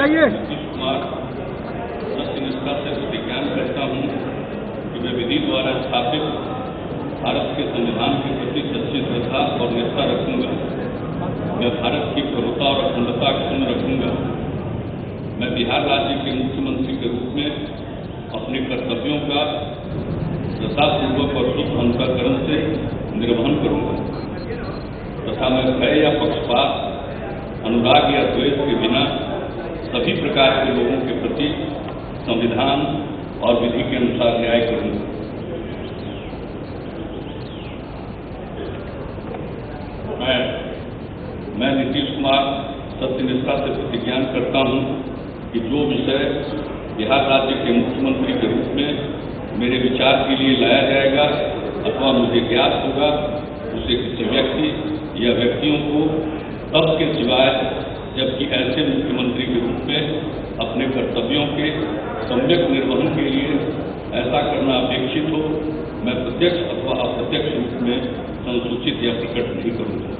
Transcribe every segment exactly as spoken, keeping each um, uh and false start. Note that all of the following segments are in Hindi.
आइए। नीतीश कुमार सत्यनिष्ठा से प्रतिज्ञान करता हूँ कि मैं विधि द्वारा स्थापित भारत के संविधान के प्रति सच्ची श्रद्धा और निष्ठा रखूंगा। मैं भारत की प्रभुता और अखंडता अक्षुण्ण रखूंगा। मैं बिहार राज्य के मुख्यमंत्री के रूप में अपने कर्तव्यों का श्रद्धापूर्वक और शुद्ध अंतःकरण से निर्वहन करूंगा तथा मैं भय या पक्षपात, अनुराग या द्वेष के बिना सभी प्रकार के लोगों के प्रति संविधान और विधि के अनुसार न्याय करूंगा। मैं मैं नीतीश कुमार सत्यनिष्ठा से प्रतिज्ञान करता हूं कि जो विषय बिहार राज्य के मुख्यमंत्री के रूप में मेरे विचार के लिए लाया जाएगा अथवा मुझे ज्ञात होगा, उसे किसी व्यक्ति या व्यक्तियों को तब के सिवाय जबकि ऐसे मुख्यमंत्री के रूप में अपने कर्तव्यों के सम्यक निर्वहन के लिए ऐसा करना अपेक्षित हो, मैं प्रत्यक्ष अथवा अप्रत्यक्ष रूप में संसूचित या प्रकट नहीं करूंगा।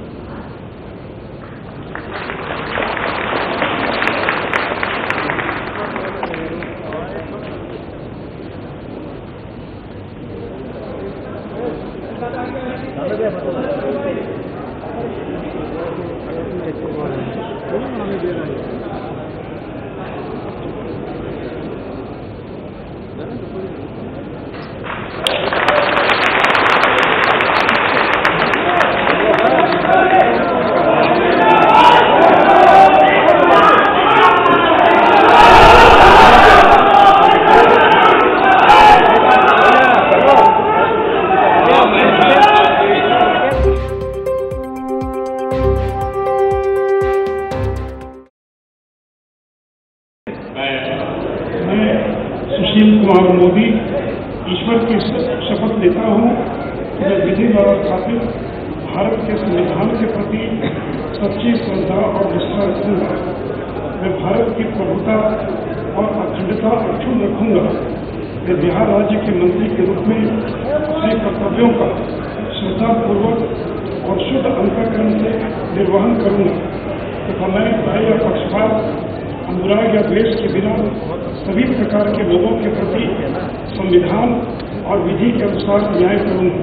सुशील कुमार मोदी ईश्वर की शपथ लेता हूँ कि मैं विधि द्वारा स्थापित भारत के संविधान के प्रति सच्ची श्रद्धा और निष्ठा रखूंगा। मैं भारत की प्रभुता और अखंडता अक्षुण्ण रखूंगा। मैं बिहार राज्य के मंत्री के रूप में अपने कर्तव्यों का श्रद्धापूर्वक और शुद्ध अंतःकरण से निर्वहन करूंगा तथा मैं भय या पक्षपात, अनुराग या द्वेष के बिना सभी प्रकार के लोगों के प्रति संविधान और विधि के अनुसार न्याय करूंगा।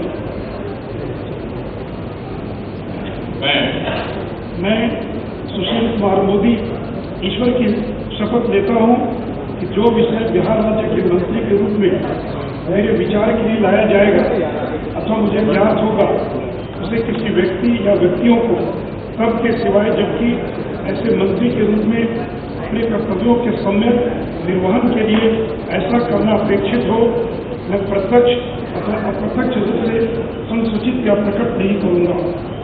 मैं मैं सुशील कुमार मोदी ईश्वर की शपथ लेता हूं कि जो विषय बिहार राज्य के मंत्री के रूप में मेरे विचार के लिए लाया जाएगा अथवा मुझे ज्ञात होगा, उसे किसी व्यक्ति या व्यक्तियों को तब के सिवाय जबकि ऐसे मंत्री के रूप में अपने कर्तव्यों के सम्यक निर्वहन के लिए ऐसा करना अपेक्षित हो, मैं प्रत्यक्ष अथवा अप्रत्यक्ष रूप से संसूचित या प्रकट नहीं करूंगा।